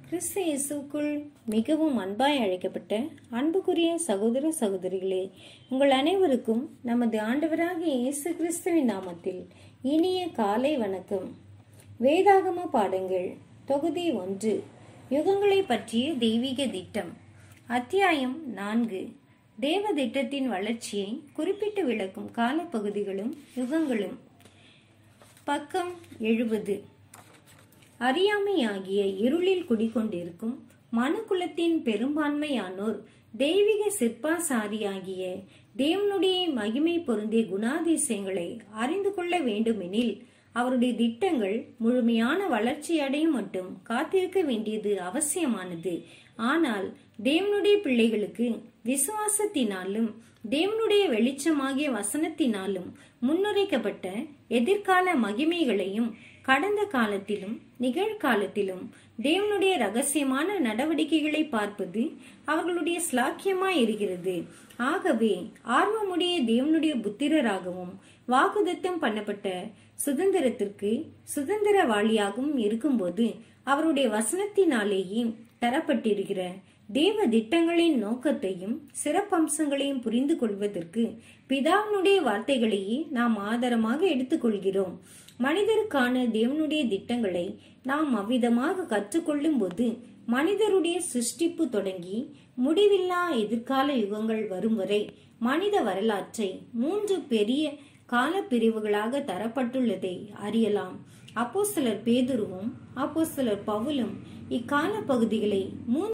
கிறிஸ்து இயேசுக்குள் மிகவும் அன்பாய் அழைக்கப்பட்ட அன்புக்குரிய சகோதர சகோதரிகளே, உங்கள் அனைவருக்கும் நமது ஆண்டவராகிய இயேசு கிறிஸ்துவின் நாமத்தில் இனிய காலை வணக்கம். வேதாகம பாடங்கள் தொகுதி 1, யுகங்களை பற்றிய தெய்வீக திட்டம். அத்தியாயம் 4, தேவ திட்டத்தின் வளர்ச்சியை குறிப்பிட்டு விளக்கும் காலப்பகுதிகளும் யுகங்களும். பக்கம் 70. அறியாமையாகிய இருளில் குடிக்கொண்டிருக்கும் மனுக்குலத்தின் பெரும்பான்மையானோர் தெய்வீக சிற்பாசாரியாகிய தேவனுடைய மகிமை பொருந்திய குணாதிசயங்களை அறிந்து கொள்ள வேண்டுமெனில் அவருடைய திட்டங்கள் முழுமையான வளர்ச்சி அடையும் மட்டும் காத்திருக்க வேண்டியது அவசியமானது. ஆனால் தேவனுடைய பிள்ளைகளுக்கு விசுவாசத்தினாலும் தேவனுடைய வெளிச்சமாகிய வசனத்தினாலும் முன்னுரைக்கப்பட்ட எதிர்கால மகிமைகளையும் கடந்த காலத்திலும் நிகழ்காலத்திலும் தேவனுடைய ரகசியமான நடவடிக்கைகளை பார்ப்பது அவர்களுடைய ஸ்லாக்கியமாய் இருக்கிறது. ஆகவே ஆர்வமுடைய தேவனுடைய புத்திரராகவும் வாக்குதத்தம் பண்ணப்பட்ட சுதந்திரத்திற்கு சுதந்திரவாளியாகவும் இருக்கும்போது அவருடைய வசனத்தினாலேயே தரப்பட்டிருக்கிற தேவ திட்டங்களின் நோக்கத்தையும் சிறப்பம்சங்களையும் புரிந்து கொள்வதற்கு பிதாவினுடைய வார்த்தைகளையே நாம் ஆதாரமாக எடுத்துக்கொள்கிறோம். மனிதருக்கான தேவனுடைய திட்டங்களை நாம் அவ்விதமாக கற்றுக்கொள்ளும் போது மனிதருடைய சிருஷ்டிப்பு தொடங்கி முடிவில்லா எதிர்கால யுகங்கள் வரும் வரை மனித வரலாற்றை 3 பெரிய கால பிரிவுகளாக தரப்பட்டுள்ளதை அறியலாம். அப்போஸ்தலர் பேதுருவும் அப்போஸ்தலர் பவுலும் இக்கால பகுதிகளை 3